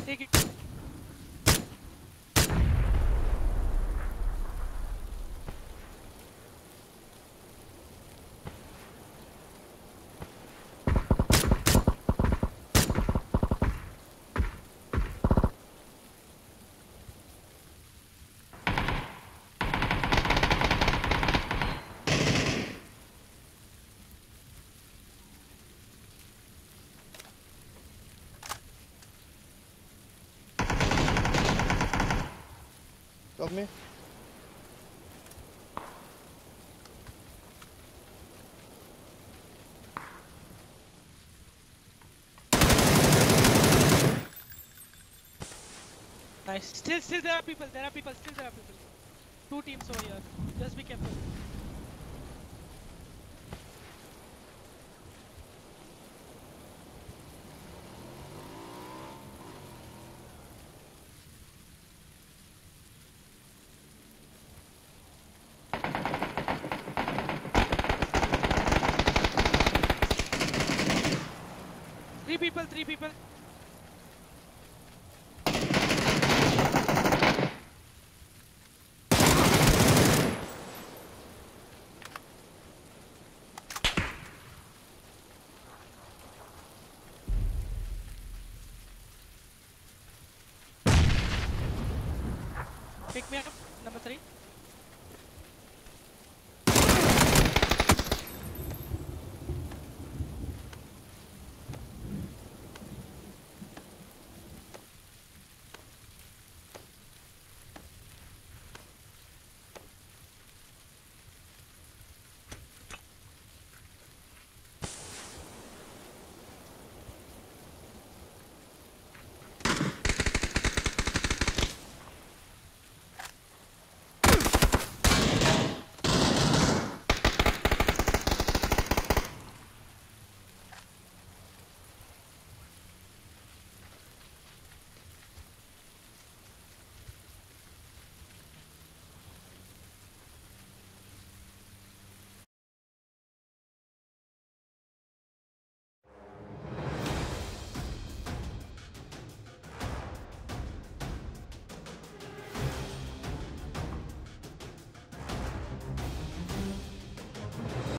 Take it. Got me. Nice. Still there are people. There are people. Still there are people. Two teams over here. Just be careful. Three people. Three people. Pick me up. Number 3.